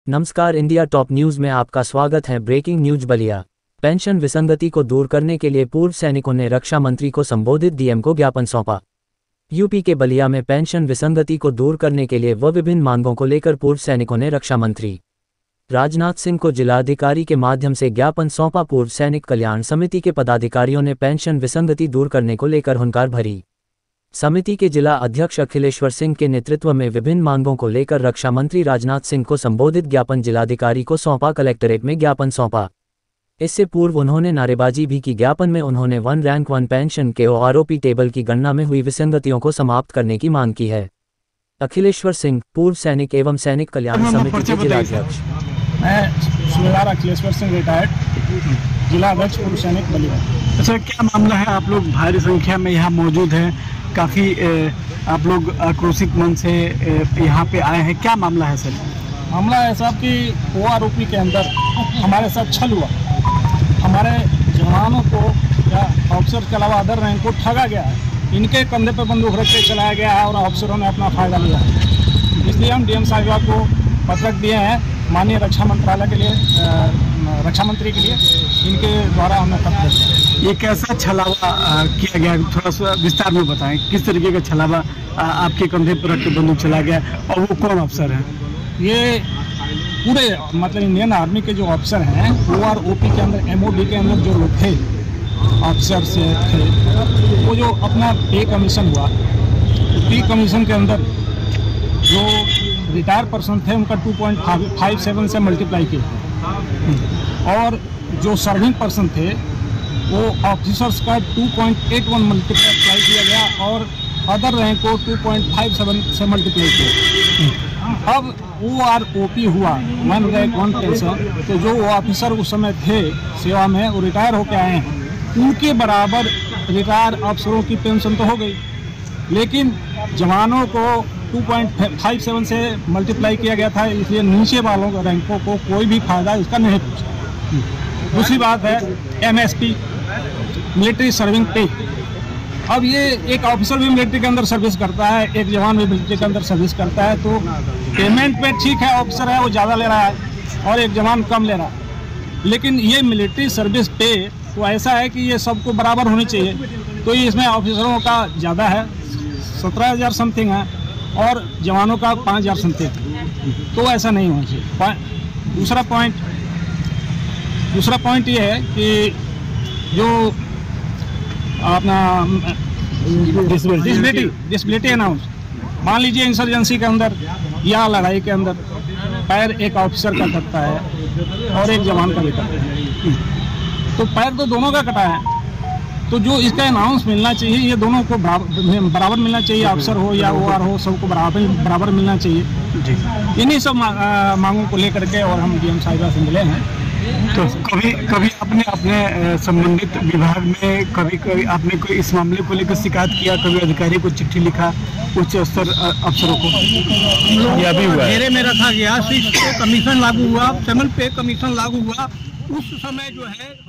नमस्कार, India top news में आपका स्वागत है। Breaking news Ballia. पेंशन विसंगति को दूर करने के लिए पूर्व सैनिकों ने रक्षा मंत्री को संबोधित डीएम को ज्ञापन सौंपा। यूपी के बलिया में पेंशन विसंगति को दूर करने के लिए विभिन्न मांगों को लेकर पूर्व सैनिकों ने रक्षा मंत्री राजनाथ सिंह को जिलाधिकारी के माध्यम से ज्ञापन सौंपा। पूर्व सैनिक कल्याण समिति के पदाधिकारियों ने पेंशन विसंगति दूर करने को लेकर हुंकार भरी। समिति के जिला अध्यक्ष अखिलेश्वर सिंह के नेतृत्व में विभिन्न मांगों को लेकर रक्षा मंत्री राजनाथ सिंह को संबोधित ज्ञापन जिलाधिकारी को सौंपा। कलेक्ट्रेट में ज्ञापन सौंपा। इससे पूर्व उन्होंने नारेबाजी भी की। ज्ञापन में उन्होंने 1 रैंक 1 पेंशन के आरओपी टेबल की गणना में हुई विसंगतियों को समाप्त करने की मांग की है। अखिलेश्वर सिंह, पूर्व सैनिक एवं सैनिक कल्याण समिति के जिलाध्यक्ष। मैं सूबेदार अखिलेश्वर सिंह, रिटायर्ड जिला अध्यक्ष पूर्व सैनिक बलिया। अच्छा, क्या मामला है? आप लोग भारी संख्या में यहाँ मौजूद हैं, काफ़ी आप लोग आक्रोशित मन से यहाँ पे आए हैं, क्या मामला है सर? मामला है साहब कि ओआरओपी के अंदर हमारे साथ छल हुआ। हमारे जवानों को या ऑफिसर के अलावा अदर रैंक को ठगा गया है। इनके कंधे पर बंदूक रख के चलाया गया है और ऑफिसरों ने अपना फायदा लिया है। इसलिए हम डीएम साहिबा को पत्र दिए हैं माननीय रक्षा मंत्रालय के लिए, रक्षा मंत्री के लिए। इनके द्वारा हमने पत्र दिया। ये कैसा छलावा किया गया, थोड़ा सा विस्तार में बताएं। किस तरीके का छलावा आपके कंधे पर रख के बंदूक चला गया और वो कौन अफसर हैं? ये पूरे मतलब इंडियन आर्मी के जो अफसर हैं, ओआरओपी के अंदर, एमओडी के अंदर जो लोग थे, अफसर से थे, वो जो अपना पे कमीशन हुआ, पे कमीशन के अंदर जो रिटायर पर्सन थे उनका 2.57 से मल्टीप्लाई किया और जो सर्विंग पर्सन थे वो ऑफिसर्स का 2.81 मल्टीप्लाई किया गया और अदर रैंक को 2.57 से मल्टीप्लाई किया। अब ओआरओपी हुआ 1 रैंक 1 पेंशन, तो जो ऑफिसर उस समय थे सेवा में, वो रिटायर होकर आए हैं, उनके बराबर रिटायर अफसरों की पेंशन तो हो गई, लेकिन जवानों को 2.57 से मल्टीप्लाई किया गया था, इसलिए नीचे वालों के रैंकों को कोई भी फायदा इसका नहीं पहुंचा। दूसरी बात है एमएसपी, मिलिट्री सर्विंग पे। अब ये एक ऑफिसर भी मिलिट्री के अंदर सर्विस करता है, एक जवान भी मिलिट्री के अंदर सर्विस करता है, तो पेमेंट पे ठीक है, ऑफिसर है वो ज़्यादा ले रहा है और एक जवान कम ले रहा है। लेकिन ये मिलिट्री सर्विस पे तो ऐसा है कि ये सबको बराबर होनी चाहिए, तो ये इसमें ऑफिसरों का ज़्यादा है, 17,000 समथिंग है, और जवानों का 5,000 समथिंग, तो ऐसा नहीं होना चाहिए। दूसरा पॉइंट ये है कि जो अपना डिसेबिलिटी अनाउंस, मान लीजिए इंसर्जेंसी के अंदर या लड़ाई के अंदर पैर एक ऑफिसर का कटता है और एक जवान का भी कटता है, तो पैर तो दोनों का कटा है, तो जो इसका अनाउंस मिलना चाहिए, ये दोनों को बराबर मिलना चाहिए, अफसर हो या ओआर हो, सबको बराबर मिलना चाहिए। इन्हीं सब मांगों को लेकर के और हम डीएम साहिबा से मिले हैं। तो कभी आपने अपने संबंधित विभाग में कभी आपने कोई इस मामले को लेकर शिकायत किया, कभी अधिकारी को चिट्ठी लिखा उच्च स्तर अफसरों को? यह भी हुआ, मेरे में रखा गया, कमीशन लागू हुआ, सेमल पे कमीशन लागू हुआ, उस समय जो है